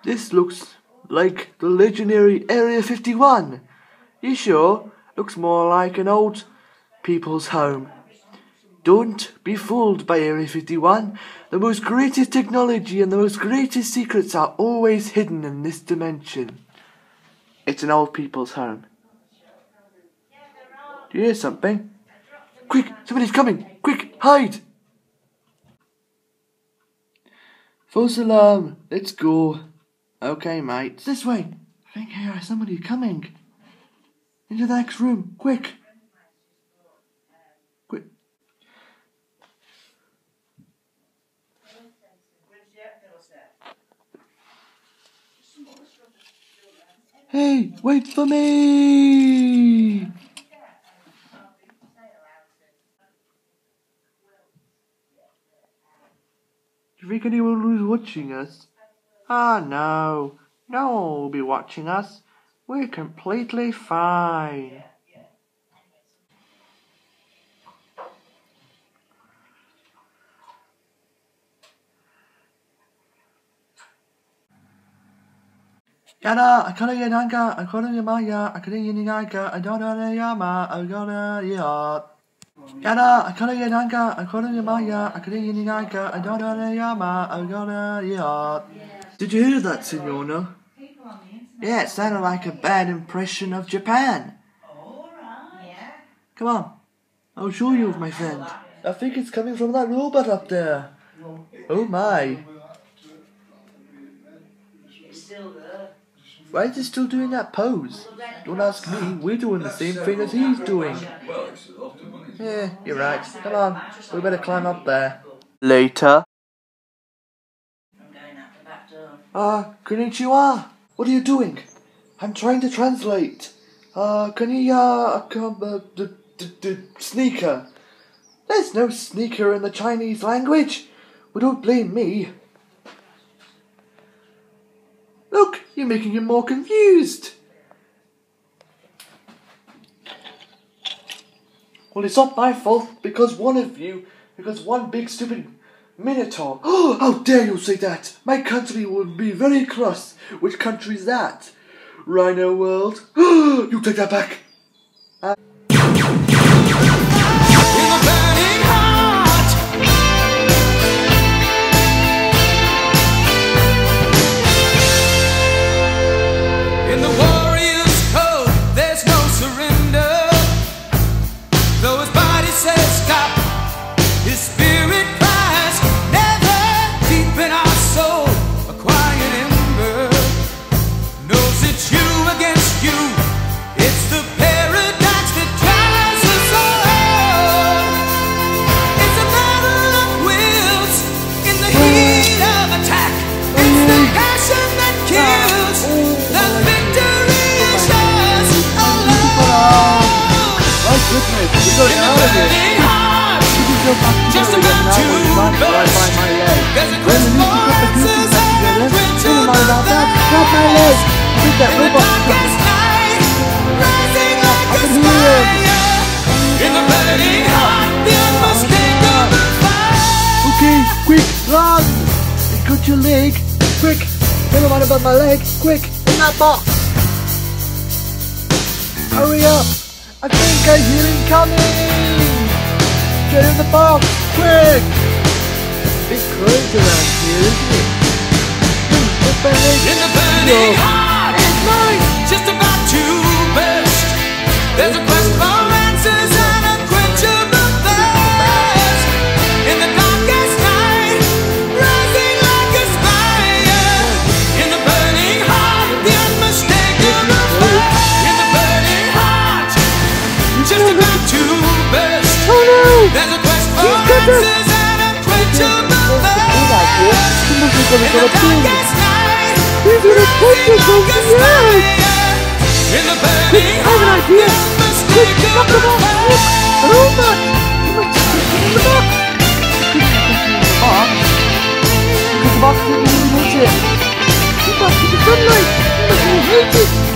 This looks like the legendary Area 51. You sure? Looks more like an old people's home. Don't be fooled by Area 51. The most greatest technology and the most greatest secrets are always hidden in this dimension. It's an old people's home. Do you hear something? Quick, somebody's coming! Quick, hide! False alarm, let's go. Okay, mate. This way. I think I hear somebody coming. Into the next room, quick. Quick. Hey, wait for me! Do you think anyone was watching us? Ah, no. No one will be watching us. We're completely fine. Yana, I couldn't get Anka, I couldn't get Maya, I couldn't get Nanga, I don't know Yama, I gotta yacht. Yana, I couldn't get Anka, I couldn't get Maya, I couldn't get Nanga, I don't know Yama, I gotta yacht. Did you hear that, Signora? Yeah, it sounded like a bad impression of Japan. Come on, I'll show you, my friend. I think it's coming from that robot up there. Oh my. Why is he still doing that pose? Don't ask me, we're doing the same thing as he's doing. Yeah, you're right. Come on, we better climb up there. Later. Konnichiwa. What are you doing? I'm trying to translate. Sneaker. There's no sneaker in the Chinese language. Well, don't blame me. Look, you're making him more confused. Well, it's not my fault because one big stupid Minotaur. Oh, how dare you say that? My country would be very cross. Which country is that? Rhino World? You take that back. Just about to burst. There's a crystal answers and a twitch of the face. In the darkest night, rising like a spire. In the burning heart, the unmistakable fire. Okay, quick, run! I got your leg. Quick, never mind about my leg. Quick, in that box. Hurry up! I think I hear him coming! Get in the box, quick! Big crowds around here, isn't it? In the burning heart, it's mine! Just about to burst. There's a quest for answers and a quenchable thirst. In the darkest night, rising like a spire. In the burning heart, the unmistakable fire. In the burning heart, just about to burst. Oh no! There's a quest for answers and a quenchable thirst. In the darkest night, He's gonna punch us over the head! in the burning I have an idea! Quick, knock him off! Look! A robot! You must just put him in the box! Quick, put him in the box! Because the box didn't really hit it! He must be the sunlight! He must really hate it!